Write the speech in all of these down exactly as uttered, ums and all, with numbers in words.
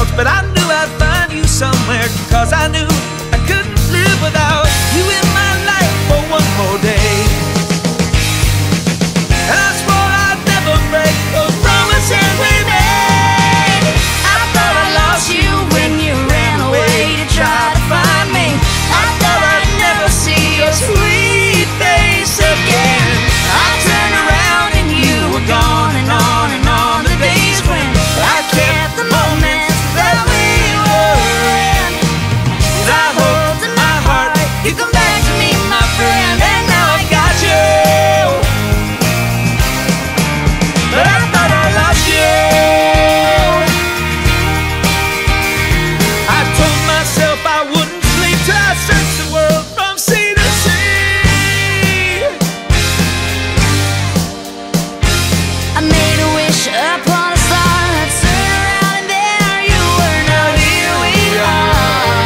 much, but I knew I'd find you somewhere, 'cause I knew I couldn't live without you in my life for one more day. And I swore I'd never break those promises we made. I thought I lost you when you ran away to try to find me. I thought I'd never see your sweet face again. I turned around and you were gone, and on and on the days when I kept the moments that we were in. And I hope in my heart you come back to me, my friend. And now I got you, but I thought I lost you. I told myself I wouldn't sleep till I searched the world from sea to sea. I made a wish upon a star, I turned around and there you were. Now here we are.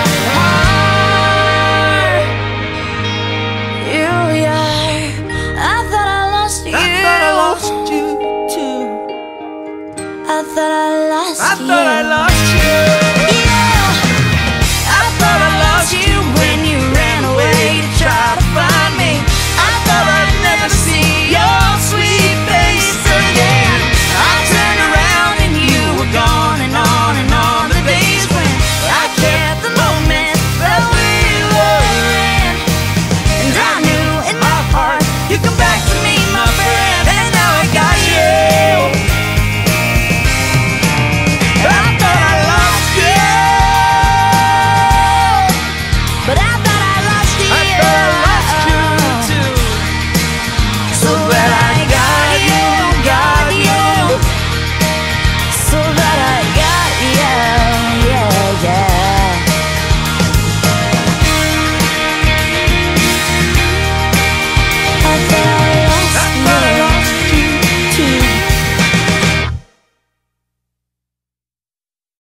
Here we are. I thought I lost you. I thought I lost you too. I thought I lost I you. thought I lost